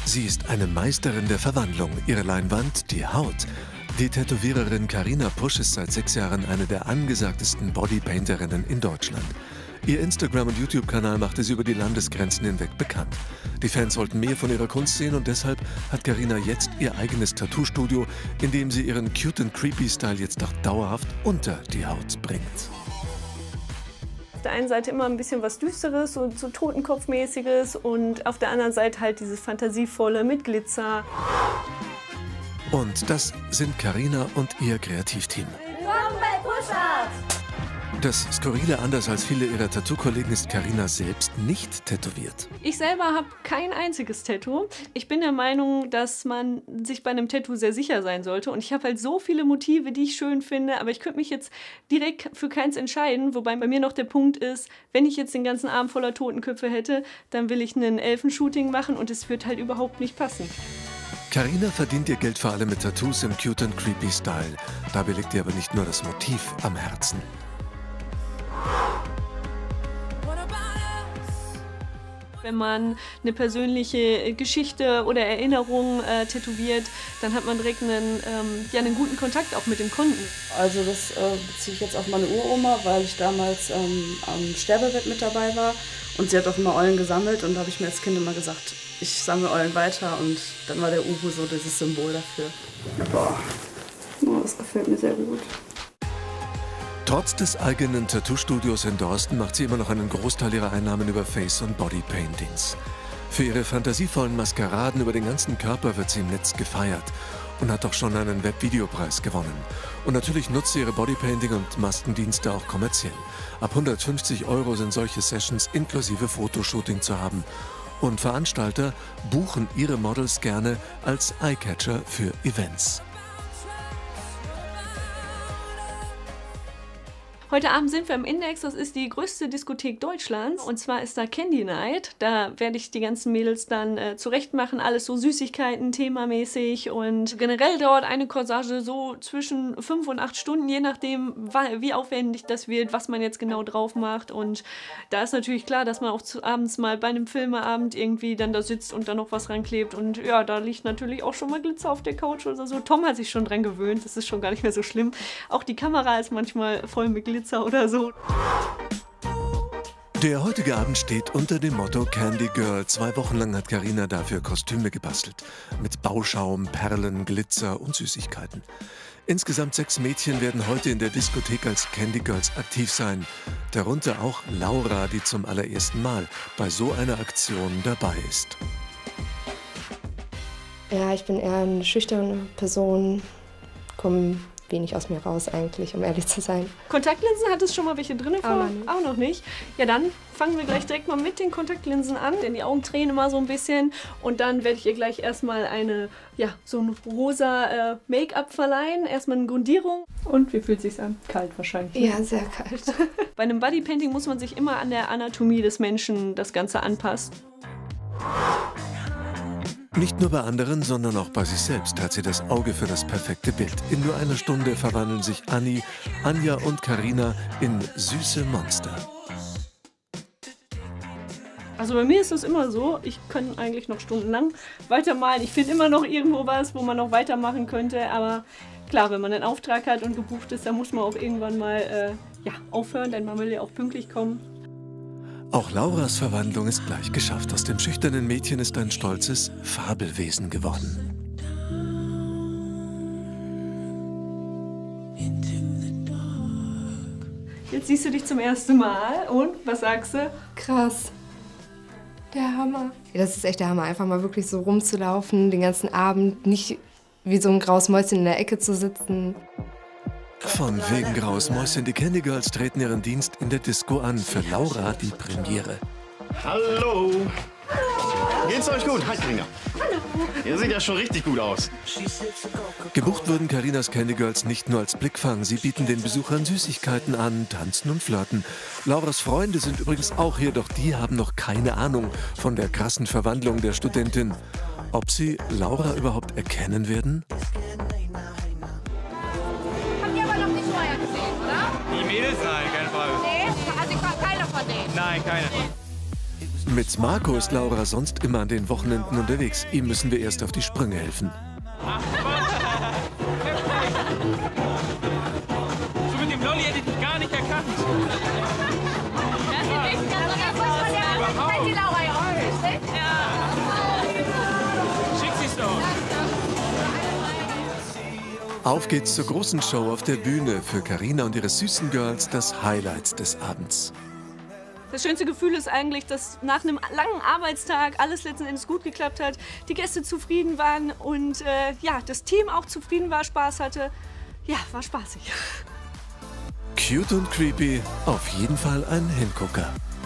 Sie ist eine Meisterin der Verwandlung. Ihre Leinwand, die Haut. Die Tätowiererin Carina Pusch ist seit 6 Jahren eine der angesagtesten Bodypainterinnen in Deutschland. Ihr Instagram- und YouTube-Kanal machte sie über die Landesgrenzen hinweg bekannt. Die Fans wollten mehr von ihrer Kunst sehen und deshalb hat Carina jetzt ihr eigenes Tattoo-Studio, in dem sie ihren Cute and Creepy-Style jetzt auch dauerhaft unter die Haut bringt. Auf der einen Seite immer ein bisschen was Düsteres und so Totenkopfmäßiges und auf der anderen Seite halt dieses Fantasievolle mit Glitzer. Und das sind Carina und ihr Kreativteam. Willkommen bei Push Art! Das Skurrile, anders als viele ihrer Tattoo-Kollegen, ist Carina selbst nicht tätowiert. Ich selber habe kein einziges Tattoo. Ich bin der Meinung, dass man sich bei einem Tattoo sehr sicher sein sollte. Und ich habe halt so viele Motive, die ich schön finde, aber ich könnte mich jetzt direkt für keins entscheiden. Wobei bei mir noch der Punkt ist, wenn ich jetzt den ganzen Abend voller Totenköpfe hätte, dann will ich einen Elfenshooting machen und es wird halt überhaupt nicht passen. Carina verdient ihr Geld vor allem mit Tattoos im Cute and Creepy Style. Dabei liegt ihr aber nicht nur das Motiv am Herzen. Wenn man eine persönliche Geschichte oder Erinnerung tätowiert, dann hat man direkt einen guten Kontakt auch mit dem Kunden. Also das beziehe ich jetzt auf meine Uroma, weil ich damals am Sterbebett mit dabei war. Und sie hat auch immer Eulen gesammelt und da habe ich mir als Kind immer gesagt, ich sammle Eulen weiter und dann war der Uhu so dieses Symbol dafür. Boah, das gefällt mir sehr gut. Trotz des eigenen Tattoo-Studios in Dorsten macht sie immer noch einen Großteil ihrer Einnahmen über Face- und Bodypaintings. Für ihre fantasievollen Maskeraden über den ganzen Körper wird sie im Netz gefeiert und hat auch schon einen Webvideopreis gewonnen. Und natürlich nutzt sie ihre Bodypainting- und Maskendienste auch kommerziell. Ab 150 € sind solche Sessions inklusive Fotoshooting zu haben. Und Veranstalter buchen ihre Models gerne als Eyecatcher für Events. Heute Abend sind wir im Index, das ist die größte Diskothek Deutschlands und zwar ist da Candy Night. Da werde ich die ganzen Mädels dann zurechtmachen, alles so Süßigkeiten, themamäßig und generell dauert eine Corsage so zwischen 5 und 8 Stunden, je nachdem wie aufwendig das wird, was man jetzt genau drauf macht und da ist natürlich klar, dass man auch abends mal bei einem Filmeabend irgendwie dann da sitzt und dann noch was ranklebt und ja, da liegt natürlich auch schon mal Glitzer auf der Couch oder so. Tom hat sich schon dran gewöhnt, das ist schon gar nicht mehr so schlimm. Auch die Kamera ist manchmal voll mit Glitzer oder so. Der heutige Abend steht unter dem Motto Candy Girl. 2 Wochen lang hat Carina dafür Kostüme gebastelt. Mit Bauschaum, Perlen, Glitzer und Süßigkeiten. Insgesamt 6 Mädchen werden heute in der Diskothek als Candy Girls aktiv sein. Darunter auch Laura, die zum allerersten Mal bei so einer Aktion dabei ist. Ja, ich bin eher eine schüchterne Person, komme wenig aus mir raus eigentlich, um ehrlich zu sein. Kontaktlinsen, hat es schon mal welche drin? Auch noch nicht. Ja, dann fangen wir gleich direkt mal mit den Kontaktlinsen an, denn die Augen tränen immer so ein bisschen. Und dann werde ich ihr gleich erstmal so ein rosa Make-up verleihen. Erstmal eine Grundierung. Und wie fühlt es sich an? Kalt wahrscheinlich. Ne? Ja, sehr kalt. Bei einem Bodypainting muss man sich immer an der Anatomie des Menschen das Ganze anpassen. Nicht nur bei anderen, sondern auch bei sich selbst hat sie das Auge für das perfekte Bild. In nur einer Stunde verwandeln sich Anni, Anja und Carina in süße Monster. Also bei mir ist es immer so, ich kann eigentlich noch stundenlang weitermalen. Ich finde immer noch irgendwo was, wo man noch weitermachen könnte. Aber klar, wenn man einen Auftrag hat und gebucht ist, dann muss man auch irgendwann mal aufhören, denn man will ja auch pünktlich kommen. Auch Lauras Verwandlung ist gleich geschafft. Aus dem schüchternen Mädchen ist ein stolzes Fabelwesen geworden. Jetzt siehst du dich zum ersten Mal und was sagst du? Krass. Der Hammer. Ja, das ist echt der Hammer, einfach mal wirklich so rumzulaufen, den ganzen Abend, nicht wie so ein graues Mäuschen in der Ecke zu sitzen. Von wegen graues Mäuschen, die Candy Girls treten ihren Dienst in der Disco an. Für Laura die Premiere. Hallo! Geht's euch gut? Hi, Carina. Hallo. Ihr seht ja schon richtig gut aus. Gebucht wurden Carinas Candy Girls nicht nur als Blickfang. Sie bieten den Besuchern Süßigkeiten an, tanzen und flirten. Lauras Freunde sind übrigens auch hier, doch die haben noch keine Ahnung von der krassen Verwandlung der Studentin. Ob sie Laura überhaupt erkennen werden? Habt ihr aber noch nicht vorher gesehen, oder? Die Mädels? Nein, keine Frage. Nee, also keiner von denen. Nein, keine. Mit Marco ist Laura sonst immer an den Wochenenden unterwegs. Ihm müssen wir erst auf die Sprünge helfen. So mit dem Lolli hätte ich dich gar nicht erkannt. Die Laura ja auch nicht, ne? Schick sie's doch. Auf geht's zur großen Show auf der Bühne. Für Carina und ihre süßen Girls das Highlight des Abends. Das schönste Gefühl ist eigentlich, dass nach einem langen Arbeitstag alles letzten Endes gut geklappt hat, die Gäste zufrieden waren und ja, das Team auch zufrieden war, Spaß hatte. Ja, war spaßig. Cute und creepy, auf jeden Fall ein Hingucker.